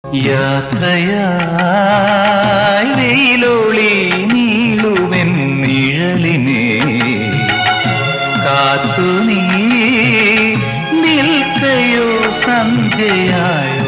യാത്രയായി വെയിലൊളി നീളുമെൻ നിഴലിനെ കാത്തു നീ നിൽക്കയോ സന്ധ്യയായോ